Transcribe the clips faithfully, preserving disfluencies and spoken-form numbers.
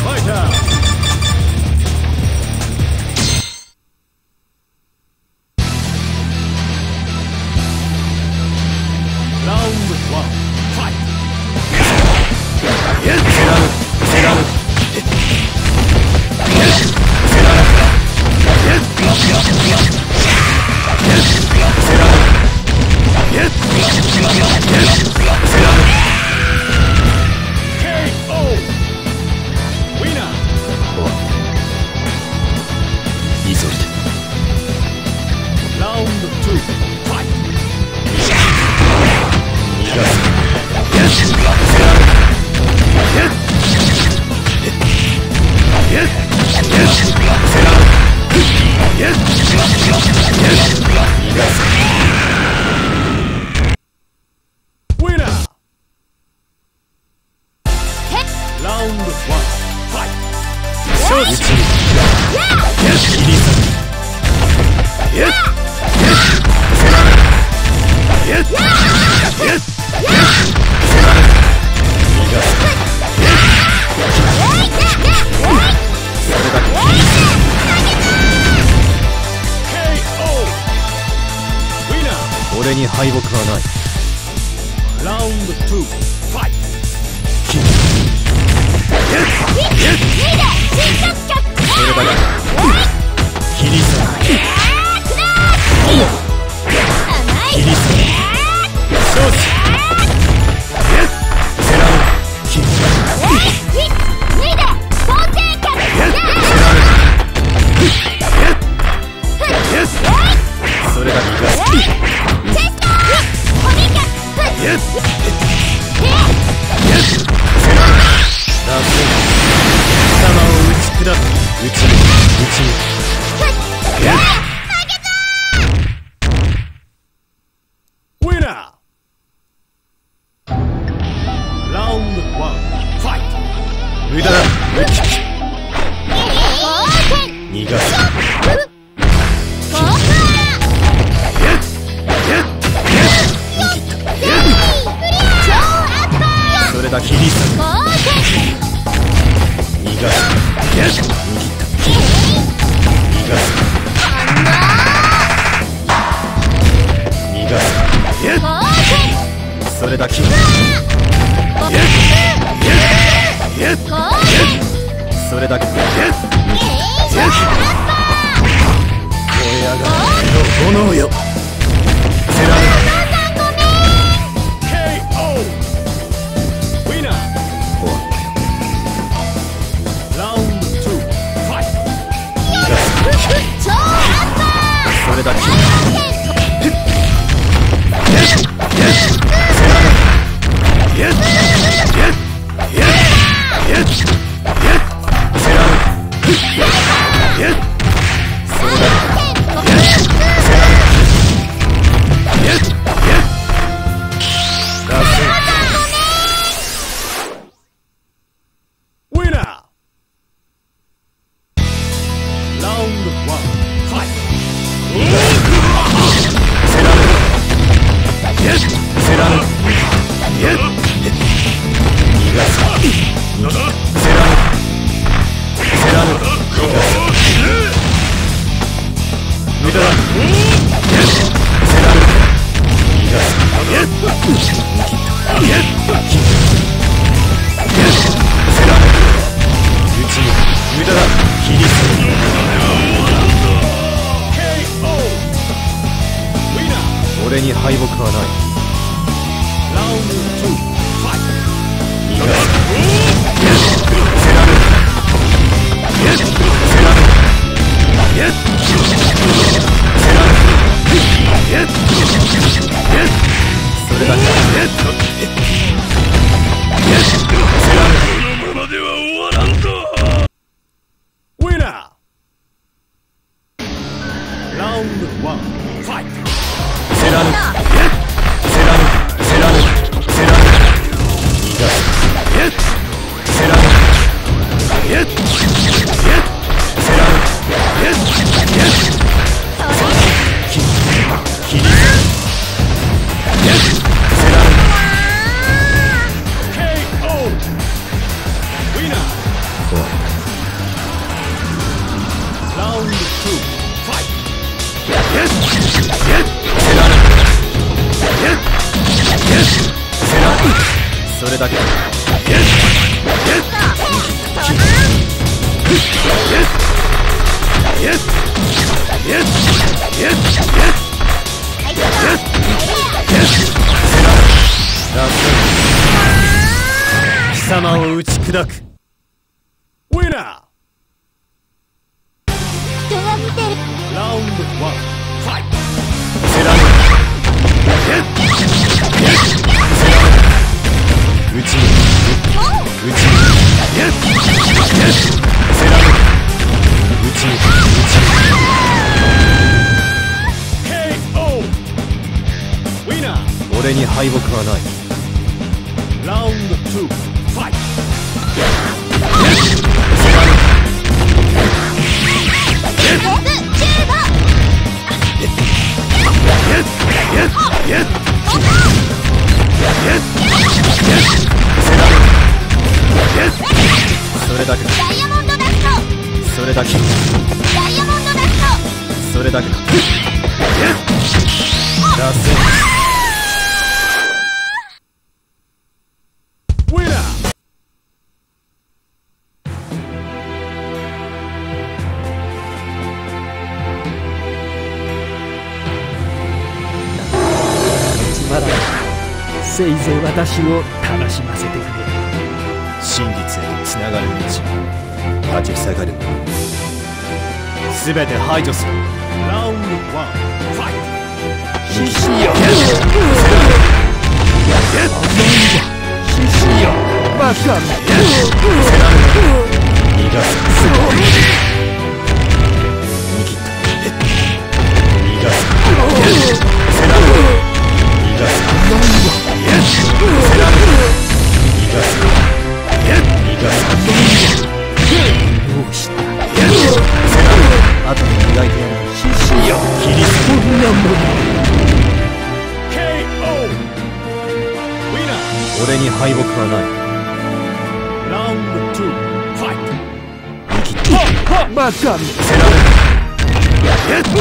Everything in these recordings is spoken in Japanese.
俺に敗北はない。 ラウンドツー、ファイト。それだけ。切り裂く。切り裂く。承知。セラム。切り裂く。それだけ。それだけ。それだけ。燃え上がる炎よ。セラム。ケーオー。ウィナー。終わったよ。ラウンドツー、ファイト。それだけ。俺に敗北はない。ラウンドツー、ファイト。逃がす。セラム。セラム。それだけ。セラム。このままでは終わらんぞ。ウィナー。ラウンドワン、ファイト。セラム。セれだけだ。貴様を打ち砕く。 ウィナー。 人が見てる。 ラウンドワン、ファイト。 せられ打ちに打ちにせられ打ちに打ちにケーオー。 ウィナー。 俺に敗北はない。 ラウンドツー、ファイト。 それだけだ。 ダイヤモンドダスト。 それだけだ。 ダイヤモンドダスト。 それだけだ。ラスウィナー。 つまらない。せいぜい私を楽しませてくれ。 真実へとつながる道立ち塞がるものすべて排除する。 ラウンドワン、ファイト。 獅子よ。獅子よ。バカめ。 逃がす。逃げた。逃がす。せられ逃がす。せられ逃がす。逃がす。 どうした。 あとで磨いてやる。 獅子よ。 切り裂こんなもの。 ケーオー。ウィナー。 俺に敗北はない。 ラウンドツー、ファイト。 生きた。 バカめ。 せられ生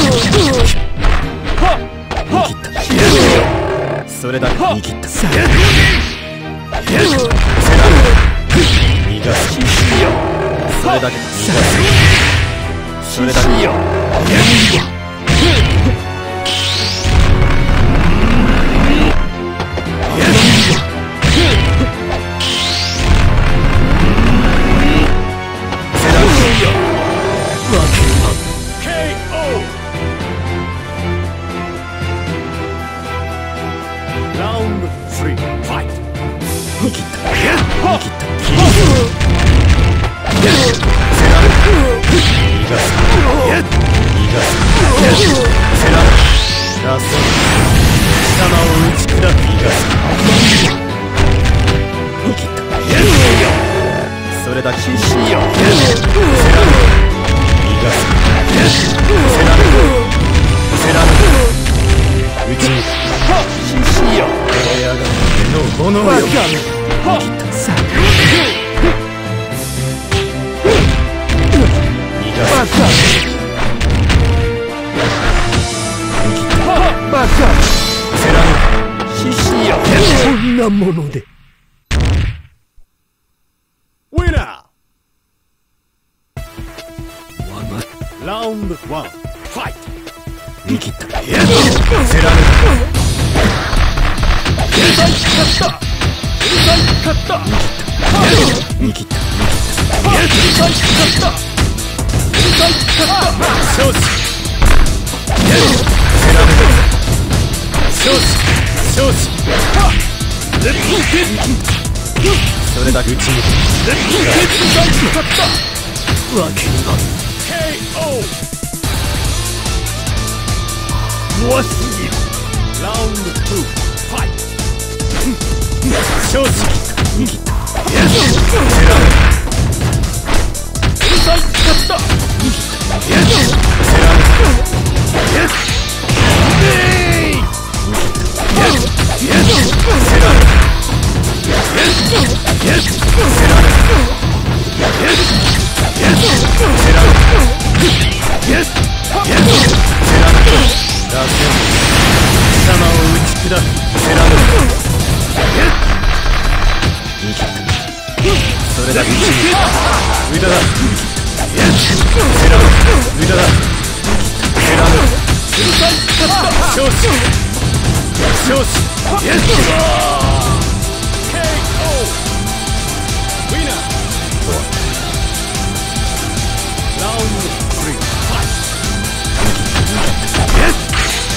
きた。それだけ生きた。せられ逃がす。それだけ逃がす。それだけこんなもので。 ウィナー。ラウンドワン、ファイト。 見切った。せられ見切った。それだけ打ち抜く。わけにはケーオー。 怖すぎる。 ラウンドツー、ファイト。 正直握った。貴様を打ち砕く。 れだけ無駄だセラム無駄だセラム少子少子イエス ケーオー ウィナーラウンドスリーファイトイエス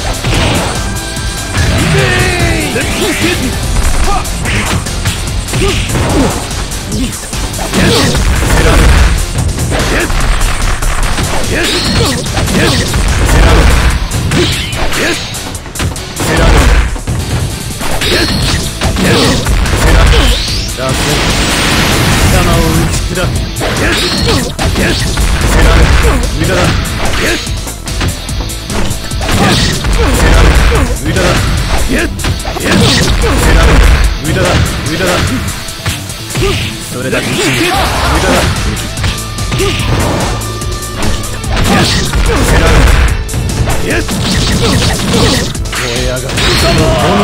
レッツゲットファイトイエスセラムイエスイエスイエスセラムイエスセラムイエスイエスセラムラスト貴様を打ち砕くイエスイエスセラム無駄だイエスイエスセラム無駄だイエスイエスセラム無駄だ無駄だそれだけ無駄だイエスセラムイエス燃え上がる